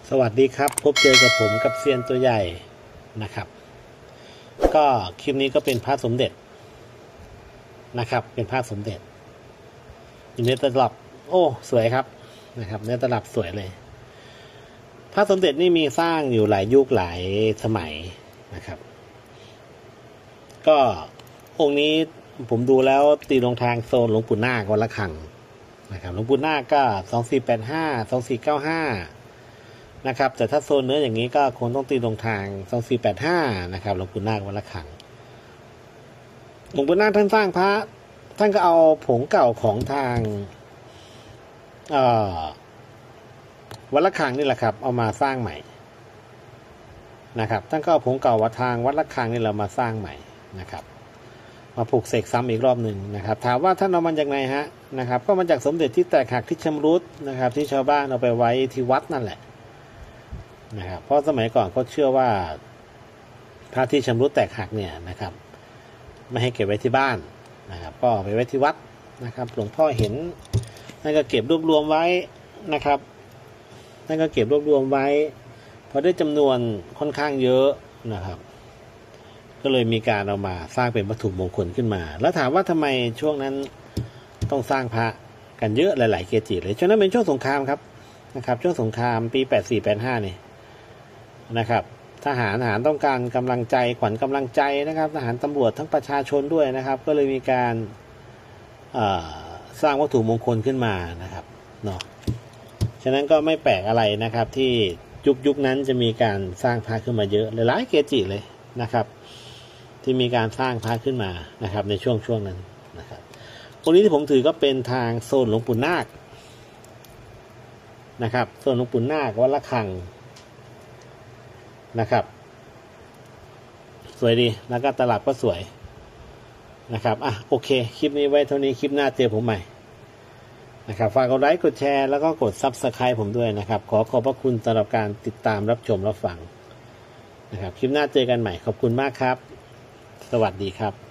สวัสดีครับพบเจอกับผมกับเซียนตัวใหญ่นะครับก็คลิปนี้ก็เป็นพระสมเด็จนะครับเป็นพระสมเด็จอยู่ในตลับโอ้สวยครับนะครับในตลับสวยเลยพระสมเด็จนี่มีสร้างอยู่หลายยุคหลายสมัยนะครับก็องค์นี้ผมดูแล้วตีลงทางโซนหลวงปู่นาควัดละคังนะครับหลวงปู่นาคก็2485 2495นะครับแต่ถ้าโซนเนื้ออย่างนี้ก็คงต้องตีลงทาง2485นะครับหลวงปู่นาควัดละคังหลวงปู่นาคท่านสร้างพระท่านก็เอาผงเก่าของทางวัดละคังนี่แหละครับเอามาสร้างใหม่นะครับท่านก็เอาผงเก่าวัดทางวัดละคังนี่เรามาสร้างใหม่นะครับมาปลูกเสกซ้ำอีกรอบหนึ่งนะครับถามว่าท่านเอามาจากไหนฮะนะครับก็มาจากสมเด็จที่แตกหักที่ชำรุดนะครับที่ชาวบ้านเอาไปไว้ที่วัดนั่นแหละนะครับเพราะสมัยก่อนเขาเชื่อว่าพระที่ชำรุดแตกหักเนี่ยนะครับไม่ให้เก็บไว้ที่บ้านนะครับก็ไปไว้ที่วัดนะครับหลวงพ่อเห็นท่านก็เก็บรวบรวมไว้นะครับท่านก็เก็บรวบรวมไว้พอได้จำนวนค่อนข้างเยอะนะครับก็เลยมีการเอามาสร้างเป็นวัตถุมงคลขึ้นมาแล้วถามว่าทำไมช่วงนั้นต้องสร้างพระกันเยอะหลายๆเกจิเลยช่วงนั้นเป็นช่วงสงครามครับนะครับช่วงสงครามปี84-85นี่นะครับทหารต้องการกำลังใจขวัญกำลังใจนะครับทหารตำรวจทั้งประชาชนด้วยนะครับก็เลยมีการสร้างวัตถุมงคลขึ้นมานะครับเนาะฉะนั้นก็ไม่แปลกอะไรนะครับที่ยุคนั้นจะมีการสร้างพระขึ้นมาเยอะหลายๆเกจิเลยนะครับที่มีการสร้างพระขึ้นมานะครับในช่วงนั้นนะครับตรงนี้ที่ผมถือก็เป็นทางโซนหลวงปู่นาคนะครับโซนหลวงปู่นาควัดละคังนะครับสวยดีแล้วก็ตลับก็สวยนะครับโอเคคลิปนี้ไว้เท่านี้คลิปหน้าเจอผมใหม่นะครับฝากกดไลค์กดแชร์แล้วก็กด Subscribe ผมด้วยนะครับขอบพระคุณสำหรับการติดตามรับชมรับฟังนะครับคลิปหน้าเจอกันใหม่ขอบคุณมากครับสวัสดีครับ